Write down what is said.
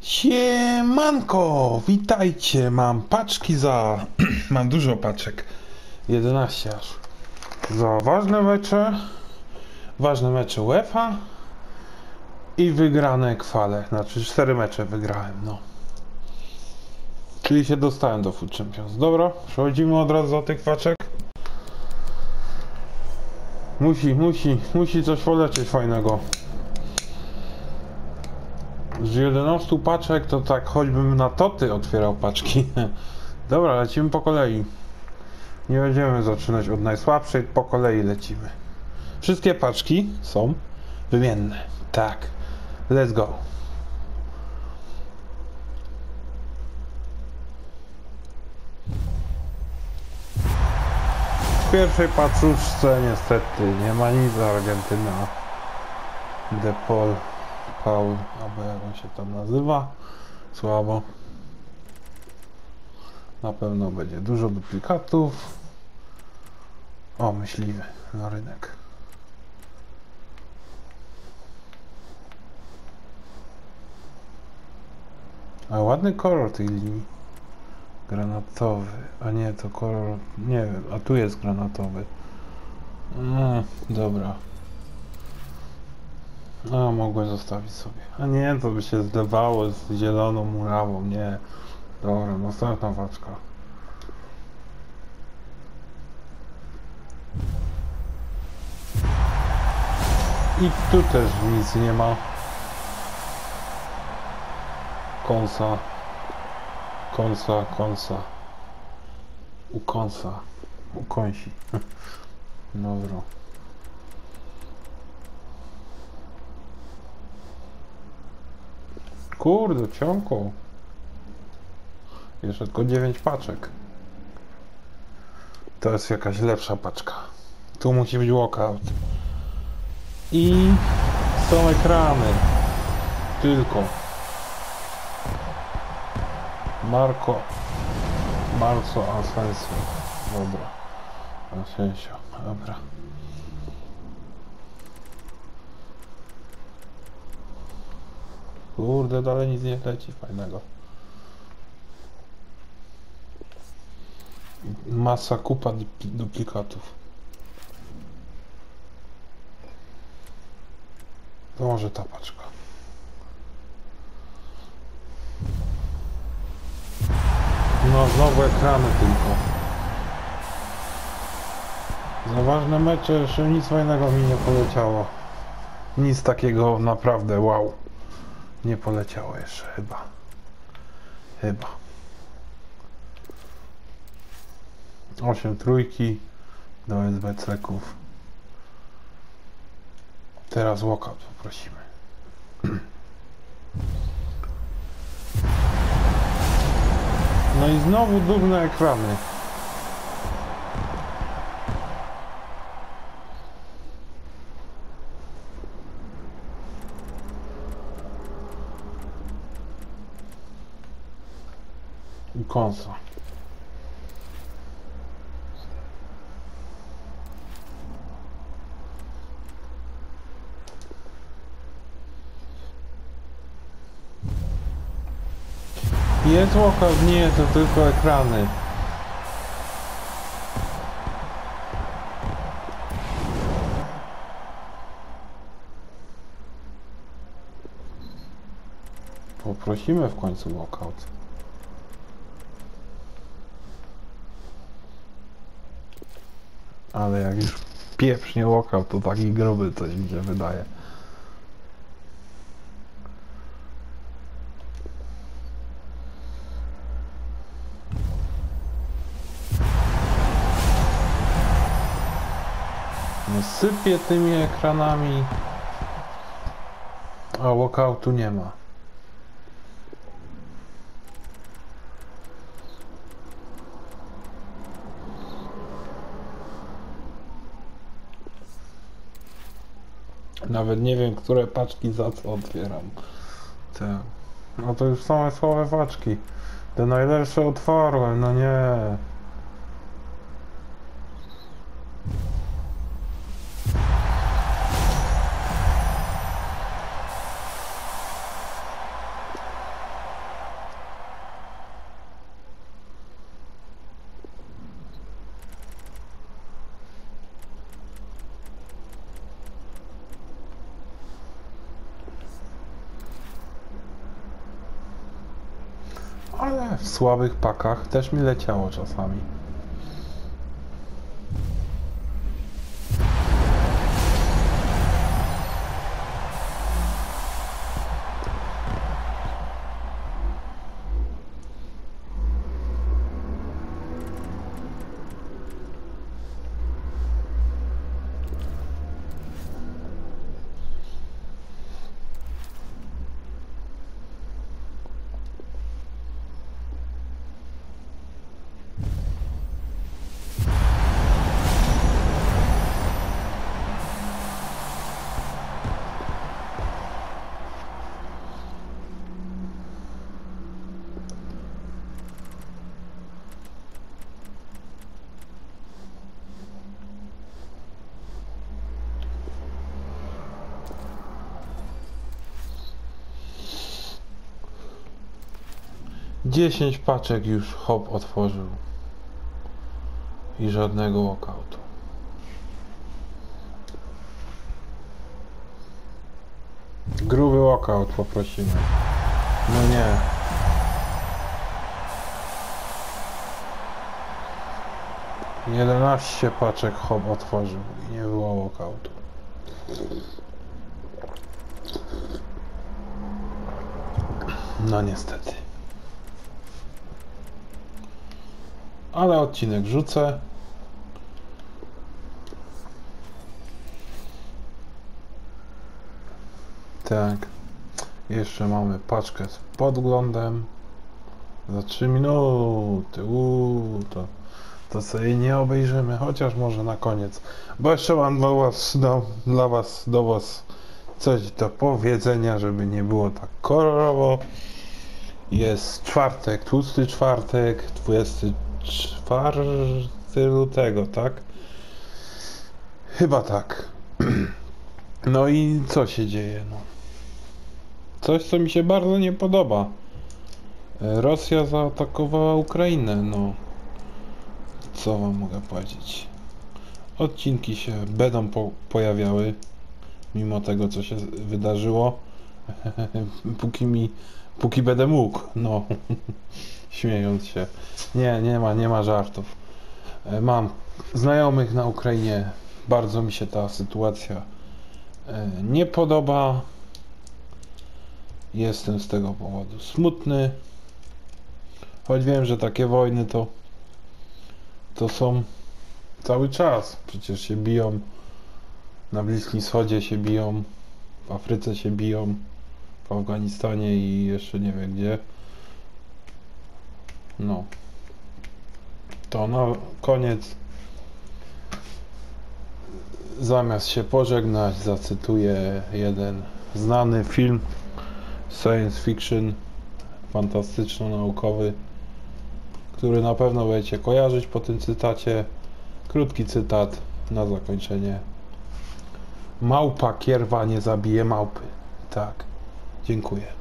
Siemanko, witajcie, mam paczki za... mam dużo paczek, 11 aż. Za ważne mecze UEFA i wygrane kwale, znaczy 4 mecze wygrałem, no. Czyli się dostałem do Food Champions. Dobra, przechodzimy od razu do tych paczek. Musi coś polecieć fajnego. Z 11 paczek to tak choćbym na toty otwierał paczki. Dobra, lecimy po kolei. Nie będziemy zaczynać od najsłabszej, po kolei lecimy. Wszystkie paczki są wymienne. Tak. Let's go. W pierwszej paczuszce niestety nie ma nic za Argentyna. De Paul, albo jak on się tam nazywa. Słabo. Na pewno będzie dużo duplikatów. O, myśliwy na rynek. A ładny kolor tej linii. Granatowy. A nie, to kolor... nie wiem, a tu jest granatowy. Dobra. A, mogłem zostawić sobie. A nie, to by się zdawało z zieloną murawą. Nie. Dobra, następna paczka. I tu też nic nie ma. Konsa. Ukąsi. Dobra. Kurde, ciągło. Jeszcze tylko 9 paczek. To jest jakaś lepsza paczka. Tu musi być walkout. I są ekrany. Tylko. Marco Asensio. Dobra. Asensio. Dobra. Kurde, dalej nic nie leci fajnego. Masa kupa duplikatów. To może ta paczka. No znowu ekrany tylko. Za ważne mecze jeszcze nic fajnego mi nie poleciało. Nic takiego naprawdę wow. Nie poleciało jeszcze chyba. 8 trójki do SBC-ków. Teraz walkout poprosimy. No i znowu durne ekrany. I konsa. Jest walkout? Nie, to tylko ekrany. Poprosimy w końcu walkout. Ale jak już pieprz nie walkout, to taki gruby coś mi się wydaje. No sypie tymi ekranami. A walkoutu nie ma. Nawet nie wiem, które paczki za co otwieram. Te. No to już same słabe paczki. Te najlepsze otwarłem, no nie. Ale w słabych pakach też mi leciało czasami. Dziesięć paczek już hop otworzył i żadnego walkoutu. Gruby walkout poprosimy. No nie. Jedenaście paczek hop otworzył i nie było walkoutu. No niestety. Ale odcinek rzucę. Tak. Jeszcze mamy paczkę z podglądem. Za 3 minuty. To sobie nie obejrzymy, chociaż może na koniec. Bo jeszcze mam do was coś do powiedzenia, żeby nie było tak kolorowo. Jest czwartek, tłusty czwartek, 24 lutego, tak? Chyba tak. No i co się dzieje? No. Coś, co mi się bardzo nie podoba. Rosja zaatakowała Ukrainę, no. Co wam mogę powiedzieć? Odcinki się będą pojawiały, mimo tego, co się wydarzyło. Póki będę mógł, no. Śmiejąc się. Nie ma żartów. Mam znajomych na Ukrainie. Bardzo mi się ta sytuacja nie podoba. Jestem z tego powodu smutny. Choć wiem, że takie wojny to są cały czas. Przecież się biją. Na Bliskim Wschodzie się biją. W Afryce się biją. W Afganistanie i jeszcze nie wiem gdzie. No. To na koniec, zamiast się pożegnać, zacytuję jeden znany film science fiction, fantastyczno-naukowy, który na pewno będziecie kojarzyć po tym cytacie. Krótki cytat na zakończenie. Małpa kierwa nie zabije małpy. Tak. Dziękuję.